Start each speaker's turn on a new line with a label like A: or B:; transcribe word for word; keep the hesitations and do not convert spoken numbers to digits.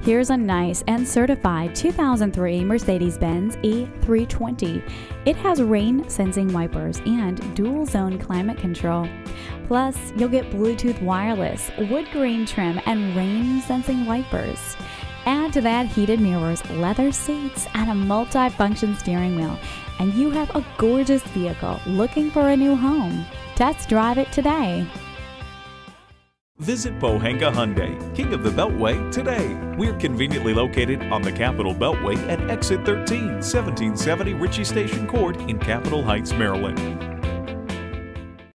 A: Here's a nice and certified two thousand three Mercedes-Benz E three twenty. It has rain-sensing wipers and dual-zone climate control. Plus, you'll get Bluetooth wireless, wood grain trim, and rain-sensing wipers. Add to that heated mirrors, leather seats, and a multi-function steering wheel, and you have a gorgeous vehicle looking for a new home. Test drive it today.
B: Visit Pohanka Hyundai, King of the Beltway, today. We're conveniently located on the Capitol Beltway at Exit thirteen, seventeen seventy Ritchie Station Court in Capitol Heights, Maryland.